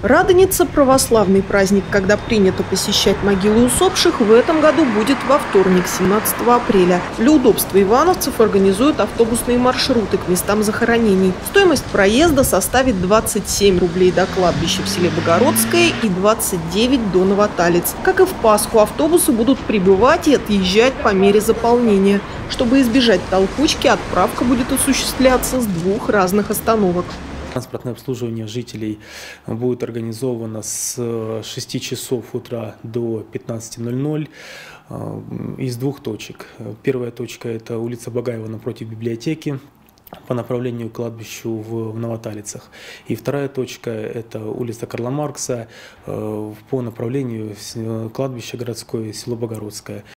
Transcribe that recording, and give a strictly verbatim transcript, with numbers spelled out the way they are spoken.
Радоница – православный праздник, когда принято посещать могилы усопших, в этом году будет во вторник, семнадцатого апреля. Для удобства ивановцев организуют автобусные маршруты к местам захоронений. Стоимость проезда составит двадцать семь рублей до кладбища в селе Богородское и двадцать девять до Новоталец. Как и в Пасху, автобусы будут прибывать и отъезжать по мере заполнения. Чтобы избежать толкучки, отправка будет осуществляться с двух разных остановок. Транспортное обслуживание жителей будет организовано с шести часов утра до пятнадцати ноль-ноль из двух точек. Первая точка – это улица Багаева напротив библиотеки по направлению к кладбищу в Новоталицах. И вторая точка – это улица Карла Маркса по направлению кладбища городское, село Богородское.